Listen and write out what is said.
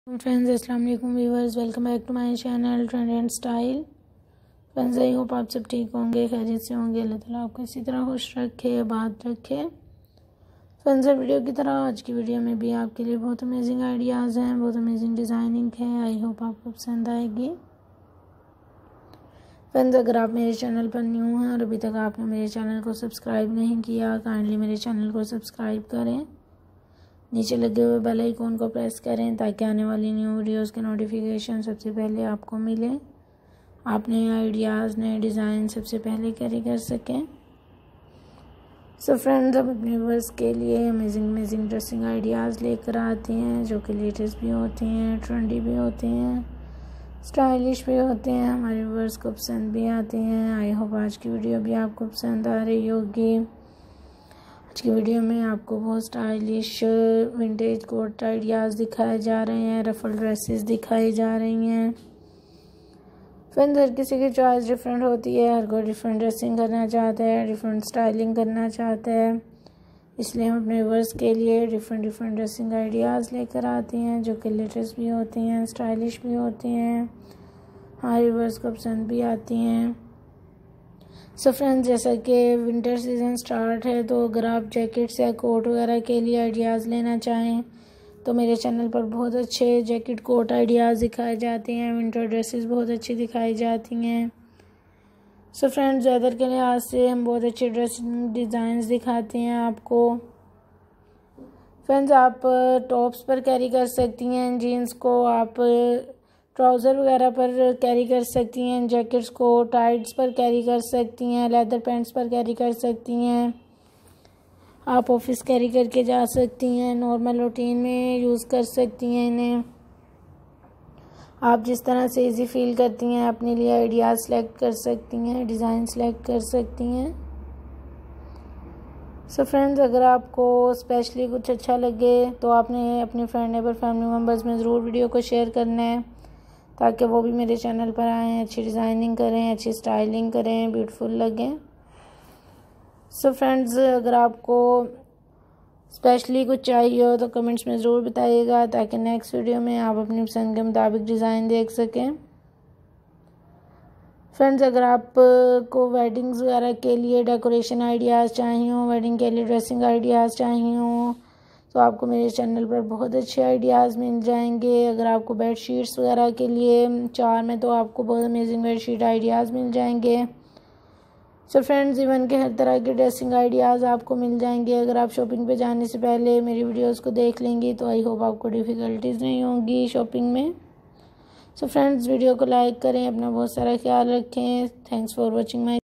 Friends अस्सलाम वालेकुम viewers, welcome back to my channel trend and style. Friends I hope आप सब ठीक होंगे, खैरियत से होंगे। अल्लाह ताला आपको इसी तरह खुश रखे, आबाद रखे। फ्रेंड्स वीडियो की तरह आज की वीडियो में भी आपके लिए बहुत अमेजिंग आइडियाज़ हैं, बहुत अमेजिंग डिज़ाइनिंग है। आई होप आपको पसंद आएगी। फ्रेंड्स अगर आप मेरे चैनल पर न्यू हैं और अभी तक आपने मेरे चैनल को सब्सक्राइब नहीं किया, काइंडली मेरे चैनल को सब्सक्राइब करें। नीचे लगे हुए बेल आइकॉन को प्रेस करें ताकि आने वाली न्यू वीडियोस के नोटिफिकेशन सबसे पहले आपको मिले, आप नए आइडियाज़ नए डिज़ाइन सबसे पहले कैरी कर सकें। सो फ्रेंड्स हम अपने व्यूअर्स के लिए अमेजिंग ड्रेसिंग आइडियाज़ लेकर आते हैं जो कि लेटेस्ट भी होती हैं, ट्रेंडी भी होती हैं, स्टाइलिश भी होते हैं, हमारे व्यूअर्स को पसंद भी आते हैं। आई होप आज की वीडियो भी आपको पसंद आ रही होगी। आज की वीडियो में आपको बहुत स्टाइलिश विंटेज कोट आइडियाज़ दिखाए जा रहे हैं, रफल ड्रेसेस दिखाई जा रही हैं। फ्रेंड्स हर किसी की चॉइस डिफरेंट होती है, हर कोई डिफरेंट ड्रेसिंग करना चाहता है, डिफरेंट स्टाइलिंग करना चाहता है, इसलिए हम अपने व्यूअर्स के लिए डिफरेंट ड्रेसिंग आइडियाज़ लेकर आते हैं जो कि लेटेस्ट भी होती हैं, स्टाइलिश भी होती हैं, हमारे व्यूअर्स को पसंद भी आती हैं। सो फ्रेंड्स जैसा कि विंटर सीज़न स्टार्ट है, तो अगर आप जैकेट्स या कोट वगैरह के लिए आइडियाज़ लेना चाहें तो मेरे चैनल पर बहुत अच्छे जैकेट कोट आइडियाज़ दिखाए जाते हैं, विंटर ड्रेसेस बहुत अच्छी दिखाई जाती हैं। सो फ्रेंड्स वेदर के लिहाज से हम बहुत अच्छे ड्रेसिंग डिज़ाइंस दिखाते हैं आपको। फ्रेंड्स आप टॉप्स पर कैरी कर सकती हैं, जीन्स को आप ट्राउज़र वगैरह पर कैरी कर सकती हैं, जैकेट्स को टाइट्स पर कैरी कर सकती हैं, लेदर पैंट्स पर कैरी कर सकती हैं, आप ऑफिस कैरी करके जा सकती हैं, नॉर्मल रूटीन में यूज़ कर सकती हैं इन्हें। आप जिस तरह से इजी फील करती हैं अपने लिए आइडियाज़ सेलेक्ट कर सकती हैं, डिज़ाइन सेलेक्ट कर सकती हैं। सो फ्रेंड्स अगर आपको स्पेशली कुछ अच्छा लगे तो आपने अपने फ्रेंड नेबर फैमिली मेम्बर्स में ज़रूर वीडियो को शेयर करना है ताकि वो भी मेरे चैनल पर आएँ, अच्छी डिज़ाइनिंग करें, अच्छी स्टाइलिंग करें, ब्यूटीफुल लगें। सो फ्रेंड्स अगर आपको स्पेशली कुछ चाहिए हो तो कमेंट्स में ज़रूर बताइएगा ताकि नेक्स्ट वीडियो में आप अपनी पसंद के मुताबिक डिज़ाइन देख सकें। फ्रेंड्स अगर आपको वेडिंग्स वगैरह के लिए डेकोरेशन आइडियाज़ चाहिए हो, वेडिंग के लिए ड्रेसिंग आइडियाज़ चाहिए हो तो आपको मेरे चैनल पर बहुत अच्छे आइडियाज़ मिल जाएंगे। अगर आपको बेड शीट्स वगैरह के लिए चार में तो आपको बहुत अमेजिंग बेड शीट आइडियाज़ मिल जाएंगे। सो फ्रेंड्स इवन के हर तरह के ड्रेसिंग आइडियाज़ आपको मिल जाएंगे। अगर आप शॉपिंग पे जाने से पहले मेरी वीडियोस को देख लेंगी तो आई होप आपको डिफ़िकल्टीज़ नहीं होंगी शॉपिंग में। सो फ्रेंड्स वीडियो को लाइक करें, अपना बहुत सारा ख्याल रखें। Thanks for watching my